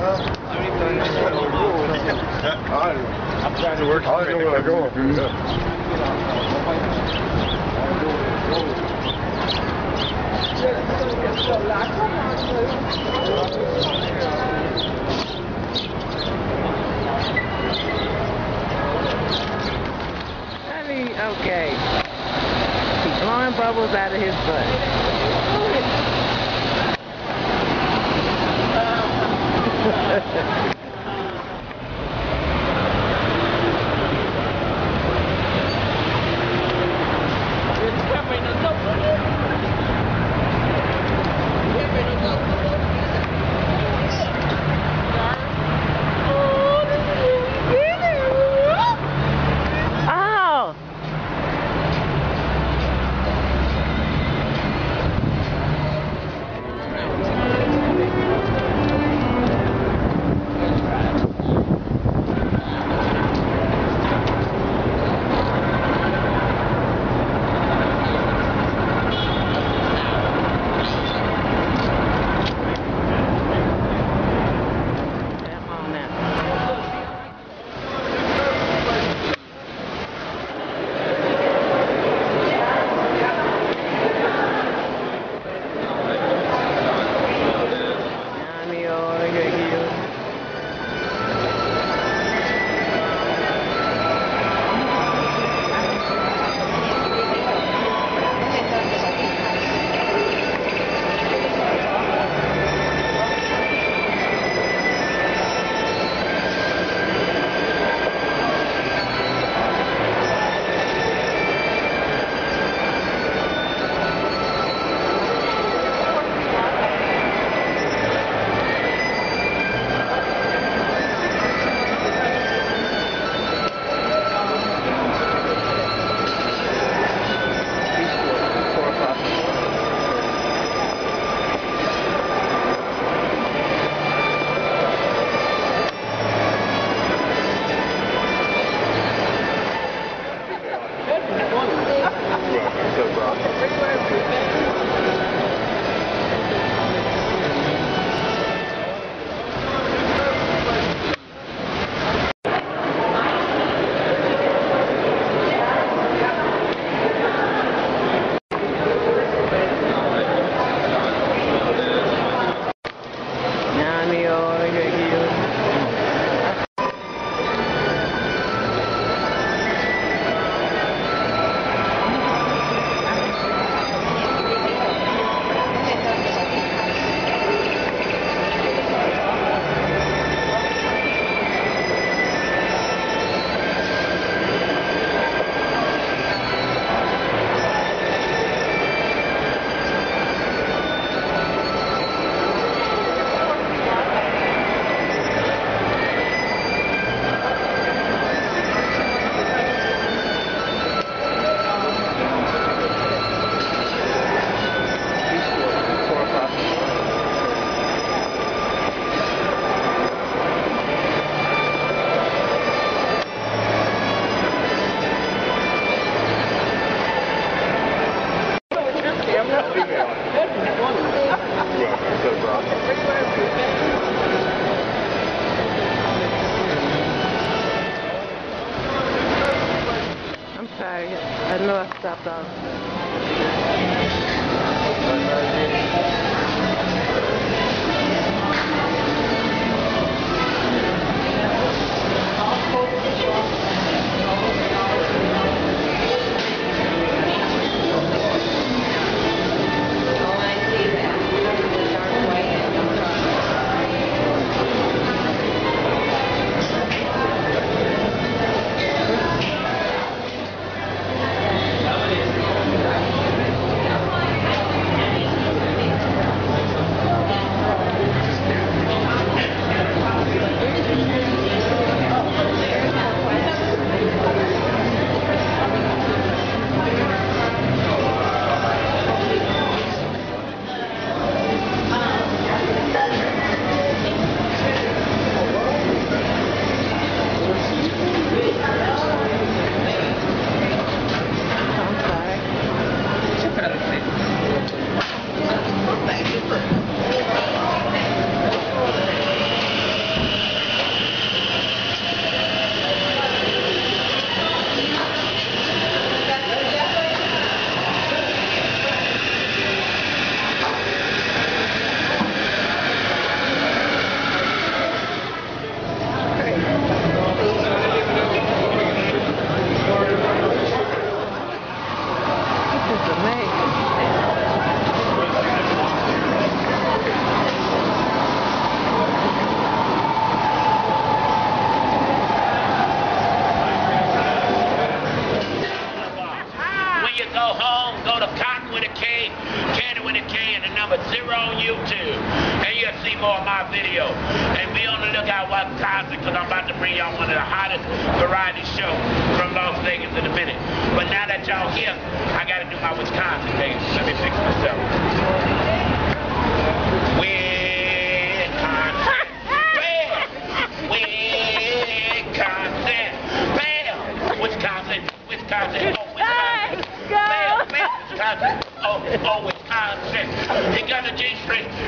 I'm trying to work. I know where I'm going. Okay. He's blowing bubbles out of his butt. I'm sorry. I know I stopped off. And be on the lookout for Wisconsin, because I'm about to bring y'all one of the hottest variety shows from Las Vegas in a minute. But now that y'all here, I got to do my Wisconsin thing. Let me fix myself. Wisconsin. Oh, Wisconsin. Oh, Wisconsin. He got a G-string.